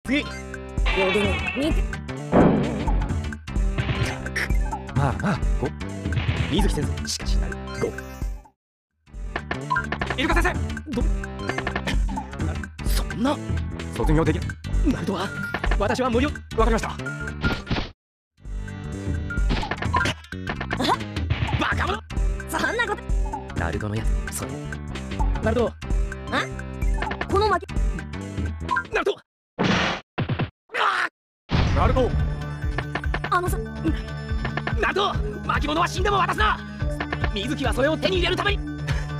次。両手に。まあまあ、5。水木先生、しかしない。5。イルカ先生、そんな。卒業できる。ナルトは、私は無料。わかりました。バカ者。 そんなこと。 ナルトのやつ、それ。ナルト。 この負け。 ナルト。ナルト。 あのさ。 ナルト、巻物は死んでも渡すな。水木はそれを手に入れるために。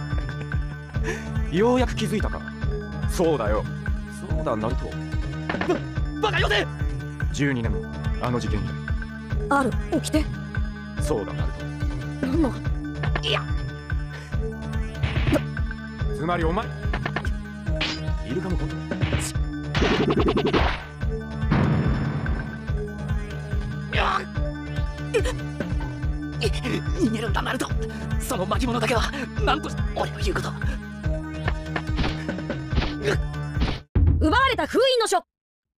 ようやく気づいたか。そうだよ。そうだ、ナルト。バカよせ。12年後、あの事件以来。 ある、起きて。 そうだ、ナルト。 なんの。 いや。つまりお前。イルカも今度。逃げるんだ、ナルト。その巻物だけは何として俺の言うこと。 奪われた封印の書。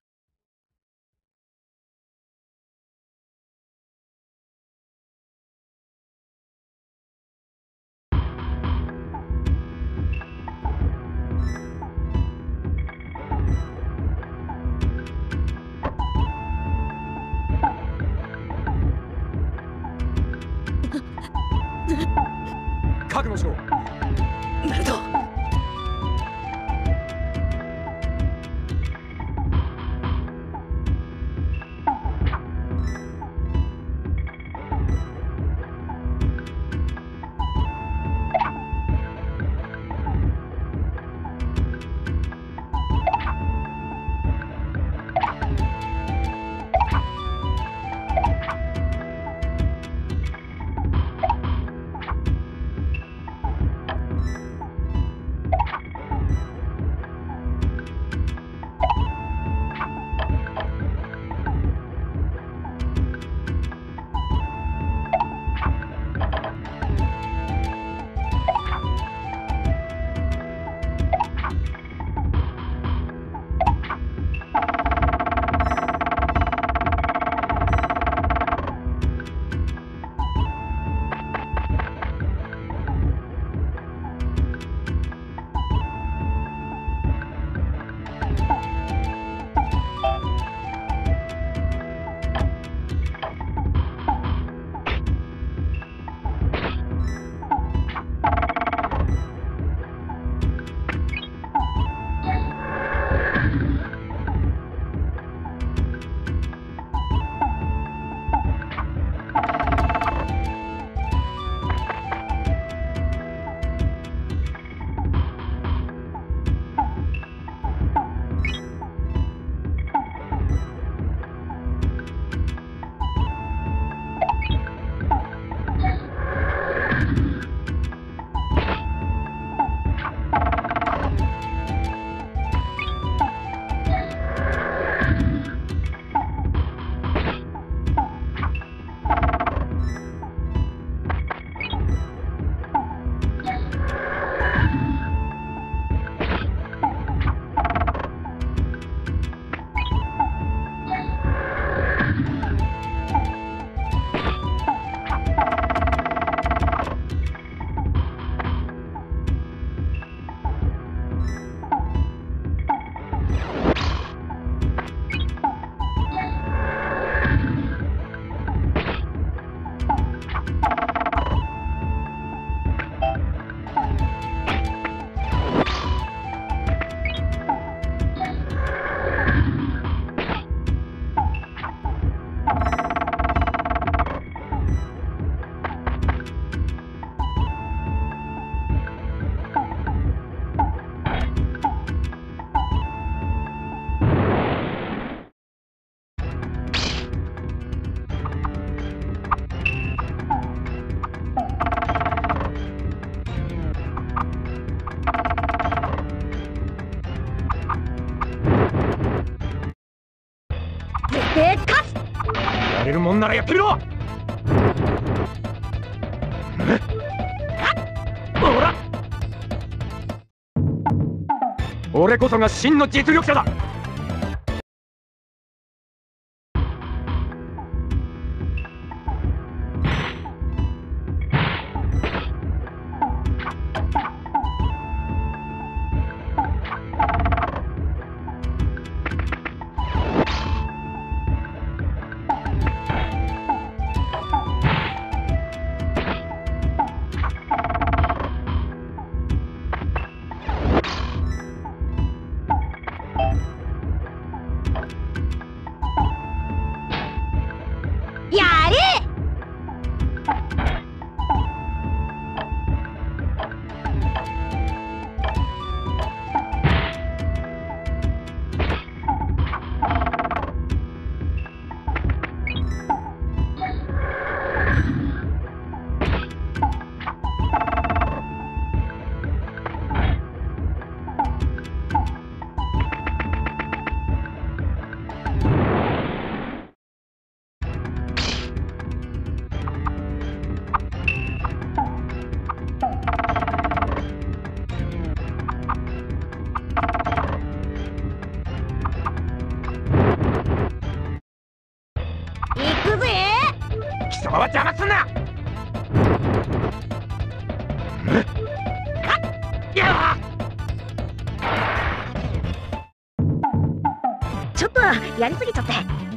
覚悟しろ、ナルト。やれるもんならやってみろ。ほら、俺こそが真の実力者だ。 は邪魔すんな。やちょっとやりすぎちゃって。